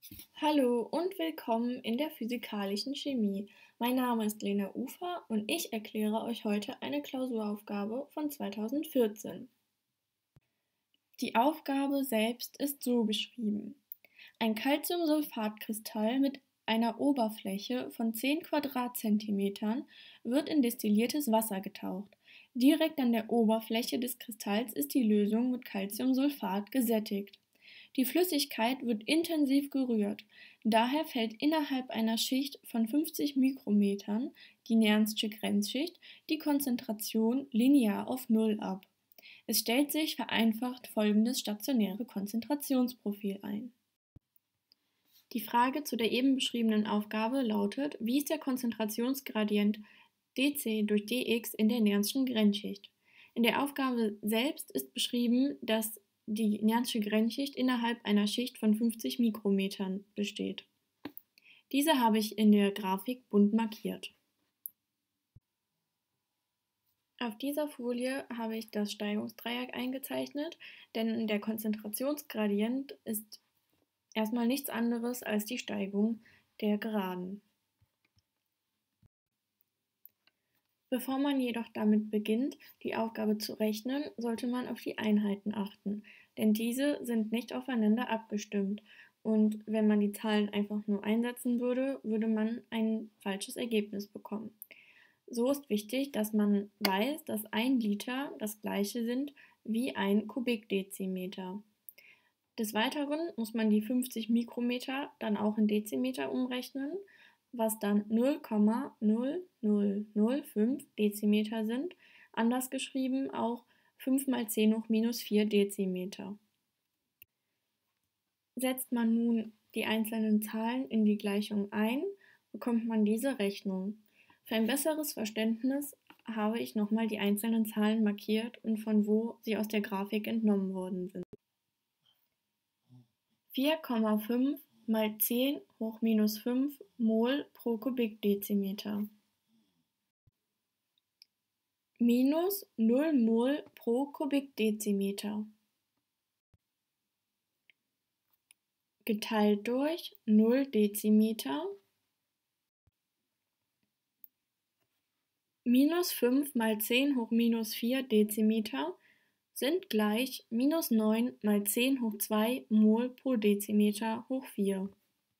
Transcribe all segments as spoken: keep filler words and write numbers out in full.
Hallo und willkommen in der physikalischen Chemie. Mein Name ist Lena Ufer und ich erkläre euch heute eine Klausuraufgabe von zweitausendvierzehn. Die Aufgabe selbst ist so beschrieben. Ein Calciumsulfatkristall mit einer Oberfläche von zehn Quadratzentimetern wird in destilliertes Wasser getaucht. Direkt an der Oberfläche des Kristalls ist die Lösung mit Calciumsulfat gesättigt. Die Flüssigkeit wird intensiv gerührt, daher fällt innerhalb einer Schicht von fünfzig Mikrometern, die Nernstsche Grenzschicht, die Konzentration linear auf Null ab. Es stellt sich vereinfacht folgendes stationäre Konzentrationsprofil ein. Die Frage zu der eben beschriebenen Aufgabe lautet: Wie ist der Konzentrationsgradient dc durch dx in der Nernstschen Grenzschicht? In der Aufgabe selbst ist beschrieben, dass die Nerntsche Grenzschicht innerhalb einer Schicht von fünfzig Mikrometern besteht. Diese habe ich in der Grafik bunt markiert. Auf dieser Folie habe ich das Steigungsdreieck eingezeichnet, denn der Konzentrationsgradient ist erstmal nichts anderes als die Steigung der Geraden. Bevor man jedoch damit beginnt, die Aufgabe zu rechnen, sollte man auf die Einheiten achten, denn diese sind nicht aufeinander abgestimmt und wenn man die Zahlen einfach nur einsetzen würde, würde man ein falsches Ergebnis bekommen. So ist wichtig, dass man weiß, dass ein Liter das gleiche sind wie ein Kubikdezimeter. Des Weiteren muss man die fünfzig Mikrometer dann auch in Dezimeter umrechnen, was dann null Komma null null null fünf Dezimeter sind, anders geschrieben auch fünf mal zehn hoch minus vier Dezimeter. Setzt man nun die einzelnen Zahlen in die Gleichung ein, bekommt man diese Rechnung. Für ein besseres Verständnis habe ich nochmal die einzelnen Zahlen markiert und von wo sie aus der Grafik entnommen worden sind. vier Komma fünf mal zehn hoch minus fünf Mol pro Kubikdezimeter. Minus null Mol pro Kubikdezimeter. Geteilt durch null Dezimeter. Minus fünf mal zehn hoch minus vier Dezimeter sind gleich minus neun mal zehn hoch zwei Mol pro Dezimeter hoch vier.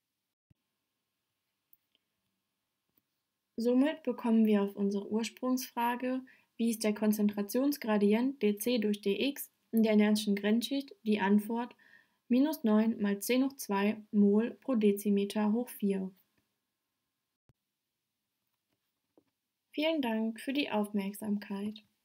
Somit bekommen wir auf unsere Ursprungsfrage, wie ist der Konzentrationsgradient dc durch dx in der Nernstschen Grenzschicht, die Antwort minus neun mal zehn hoch zwei Mol pro Dezimeter hoch vier. Vielen Dank für die Aufmerksamkeit.